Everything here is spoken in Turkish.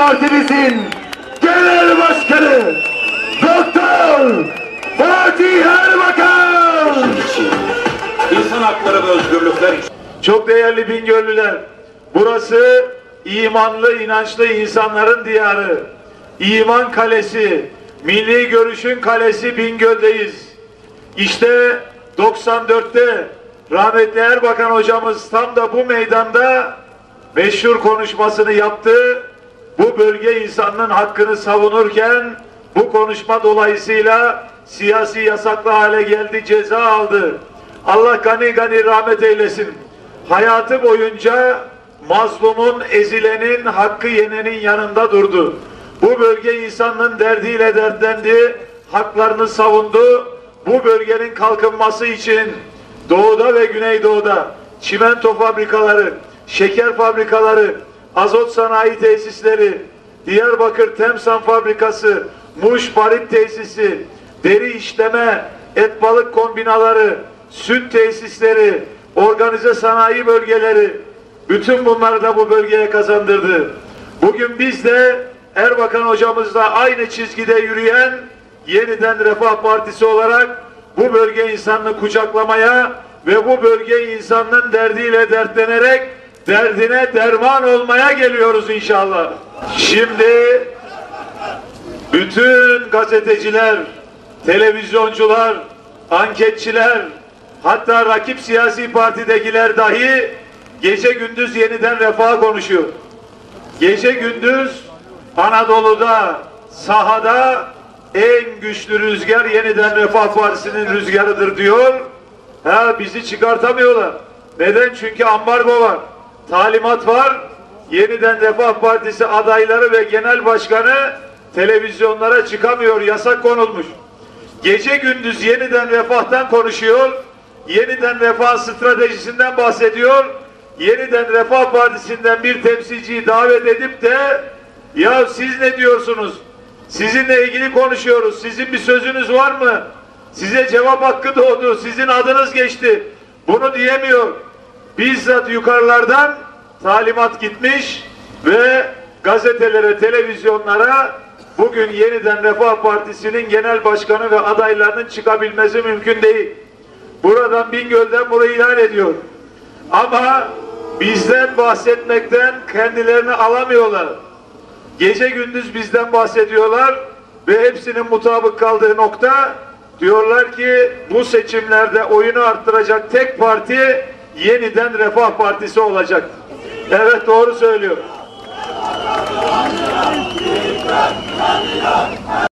Partimizin Genel Başkanı Doktor Fatih Erbakan. İnsan hakları ve özgürlükler için. Çok değerli Bingöllüler, burası imanlı, inançlı insanların diyarı. İman kalesi, milli görüşün kalesi Bingöl'deyiz. İşte 94'te rahmetli Erbakan hocamız tam da bu meydanda meşhur konuşmasını yaptı. Bu bölge insanının hakkını savunurken bu konuşma dolayısıyla siyasi yasaklı hale geldi, ceza aldı. Allah gani gani rahmet eylesin. Hayatı boyunca mazlumun, ezilenin, hakkı yenenin yanında durdu. Bu bölge insanının derdiyle dertlendi, haklarını savundu. Bu bölgenin kalkınması için doğuda ve güneydoğuda çimento fabrikaları, şeker fabrikaları, azot sanayi tesisleri, Diyarbakır Temsan fabrikası, Muş Barut tesisi, deri işleme, et balık kombinaları, süt tesisleri, organize sanayi bölgeleri, bütün bunları da bu bölgeye kazandırdı. Bugün biz de Erbakan hocamızla aynı çizgide yürüyen Yeniden Refah Partisi olarak bu bölge insanını kucaklamaya ve bu bölge insanının derdiyle dertlenerek derdine derman olmaya geliyoruz inşallah. Şimdi bütün gazeteciler, televizyoncular, anketçiler, hatta rakip siyasi partidekiler dahi gece gündüz Yeniden Refah konuşuyor. Gece gündüz Anadolu'da, sahada en güçlü rüzgar Yeniden Refah Partisi'nin rüzgarıdır diyor. Bizi çıkartamıyorlar. Neden? Çünkü ambargo var. Talimat var. Yeniden Refah Partisi adayları ve genel başkanı televizyonlara çıkamıyor. Yasak konulmuş. Gece gündüz Yeniden Refah'tan konuşuyor. Yeniden Refah stratejisinden bahsediyor. Yeniden Refah Partisi'nden bir temsilciyi davet edip de ya siz ne diyorsunuz? Sizinle ilgili konuşuyoruz. Sizin bir sözünüz var mı? Size cevap hakkı doğdu. Sizin adınız geçti. Bunu diyemiyor. Bizzat yukarılardan talimat gitmiş ve gazetelere, televizyonlara bugün Yeniden Refah Partisi'nin genel başkanı ve adaylarının çıkabilmesi mümkün değil. Buradan Bingöl'den burayı ilan ediyor. Ama bizden bahsetmekten kendilerini alamıyorlar. Gece gündüz bizden bahsediyorlar ve hepsinin mutabık kaldığı nokta diyorlar ki bu seçimlerde oyunu arttıracak tek parti Yeniden Refah Partisi olacak. Evet, doğru söylüyor.